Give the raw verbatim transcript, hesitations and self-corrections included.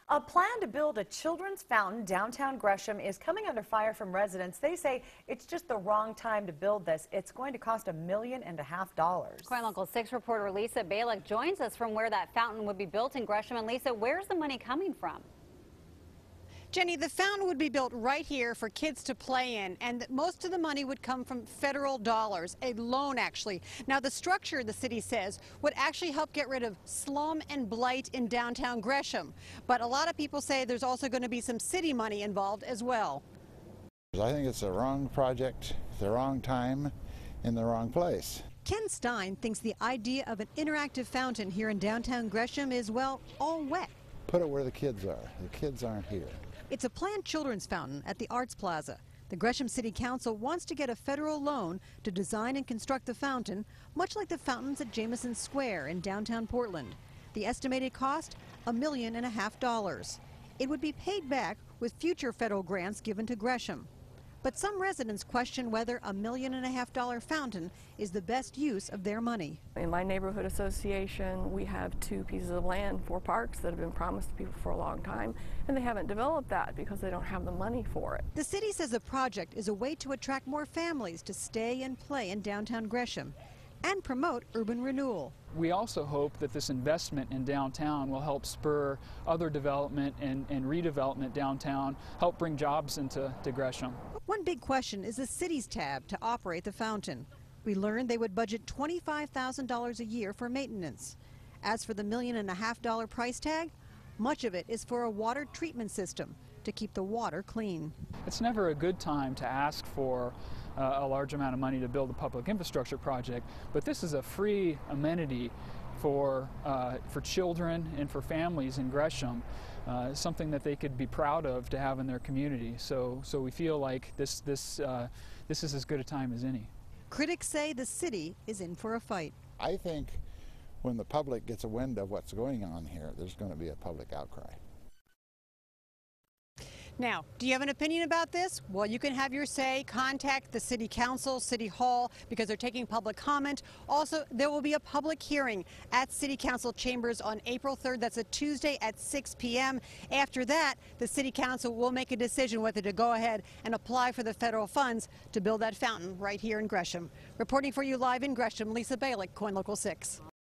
A plan to build a children's fountain downtown Gresham is coming under fire from residents. They say it's just the wrong time to build this. It's going to cost a million and a half dollars. KOIN Local six reporter Lisa Balick joins us from where that fountain would be built in Gresham. And Lisa, where's the money coming from? Jenny, the fountain would be built right here for kids to play in, and most of the money would come from federal dollars, a loan actually. Now, the structure, the city says, would actually help get rid of slum and blight in downtown Gresham. But a lot of people say there's also going to be some city money involved as well. I think it's the wrong project, the wrong time, in the wrong place. Ken Stein thinks the idea of an interactive fountain here in downtown Gresham is, well, all wet. Put it where the kids are. The kids aren't here. It's a planned children's fountain at the Arts Plaza. The Gresham City Council wants to get a federal loan to design and construct the fountain, much like the fountains at Jameson Square in downtown Portland. The estimated cost, a million and a half dollars. It would be paid back with future federal grants given to Gresham. But some residents question whether a million and a half dollar fountain is the best use of their money. In my neighborhood association, we have two pieces of land for parks that have been promised to people for a long time, and they haven't developed that because they don't have the money for it. The city says the project is a way to attract more families to stay and play in downtown Gresham and promote urban renewal. We also hope that this investment in downtown will help spur other development and, and redevelopment downtown, help bring jobs into to Gresham. One big question is the city's tab to operate the fountain. We learned they would budget twenty-five thousand dollars a year for maintenance. As for the million and a half dollar price tag, much of it is for a water treatment system to keep the water clean. It's never a good time to ask for uh, a large amount of money to build a public infrastructure project, but this is a free amenity for uh, for children and for families in Gresham, uh, something that they could be proud of to have in their community. So, so we feel like this this uh, this is as good a time as any. Critics say the city is in for a fight. I think when the public gets a wind of what's going on here, there's going to be a public outcry. Now, do you have an opinion about this? Well, you can have your say. Contact the City Council, City Hall, because they're taking public comment. Also, there will be a public hearing at City Council chambers on April third. That's a Tuesday at six p m After that, the City Council will make a decision whether to go ahead and apply for the federal funds to build that fountain right here in Gresham. Reporting for you live in Gresham, Lisa Balick, KOIN Local six.